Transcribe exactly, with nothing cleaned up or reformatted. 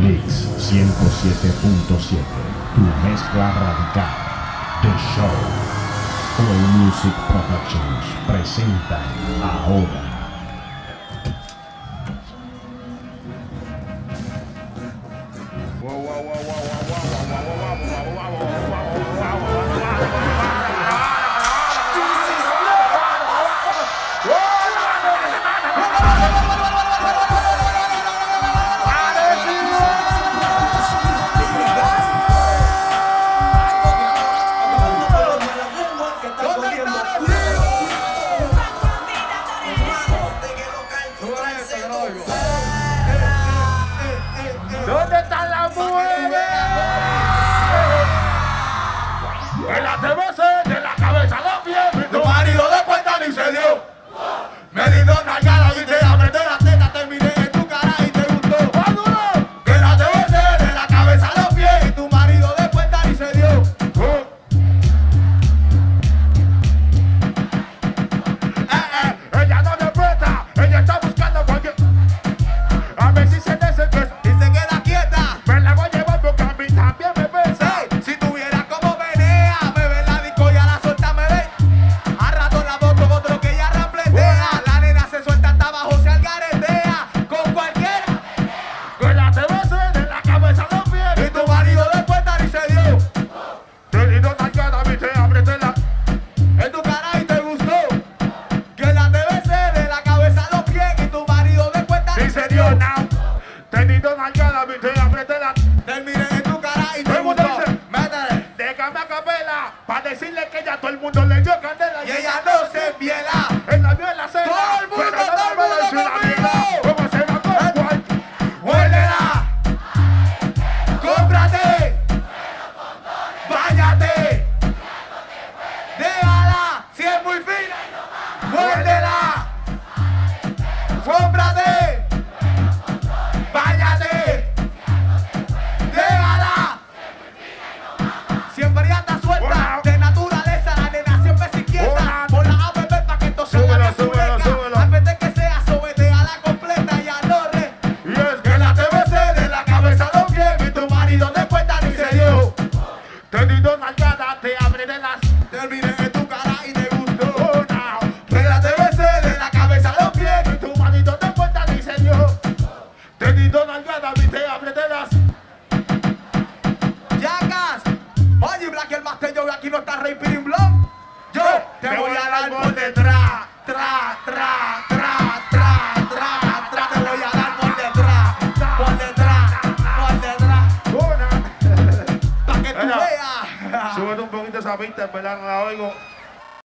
Mix ciento siete punto siete, tu mezcla radical. The Show. Play Music Productions presenta ahora. ¿Dónde están las mujeres? En la T V C, de la cabeza a los pies. Tu marido de cuenta ni se dio. Me di dos nalgadas y te apreté la teta, terminé en tu cara y te gustó. Que la T V C, de la cabeza a los pies. Y tu marido de cuenta ni se dio. Eh, eh, ella no respeta, ella está buscando cualquier... A ver si se desencuesta y se queda quieta. Me la voy a llevar porque a mí también me pesa. Hey, si tuviera como venea, me ve la disco y a la suelta me ve. A rato la voz con otro que ella rapletea. La nena se suelta hasta abajo, se algaretea. Con cualquiera. Con la T V C de la cabeza a los pies. Y tu marido de cuenta ni se dio. Te di dos nalgadas, viste, apreté la en tu cara y te gustó. Que la T V C de la cabeza a los pies. Y tu marido de cuenta ni se dio. Tenido nalgada, viste, apreté la... Terminé en tu cara y todo el mundo dice, métele. Déjame a capela, pa' decirle que ya todo el mundo le dio candela. Y ella no se viela. En la viola se todo el mundo, pero todo el mundo si la conmigo. viela, ¿cómo se va con cuál? Huélela. Cómprate. Váyate. Déjala, si es muy fina. Huélela. Cómprate. Váyate, déjala. Siempre anda suelta, de naturaleza, la nena siempre se inquieta. Por la A P P pa' que esto salga de su leca. Antes de que sea sobre, a la completa y a no re. Y es que la T V C de la cabeza a los pies. Y tu marido de cuenta ni se dio. Tenido nalgada, te abriré las. Terminé en tu cara y te gustó. Oh, no. Que la T V C de la cabeza a los pies. Y tu marido de cuenta ni se dio. Tenido nalgada, viste, apreté las Yacas. Oye, Black el Master, yo aquí no está Rey Pirin Blon. Yo te, te voy a dar por detrás. Tra, tra, tra, tra, tra, tra. Te voy a dar por detrás. Por detrás, por detrás. Una. Pa' que tú veas. Súbete un poquito esa pista, en verdad no la oigo.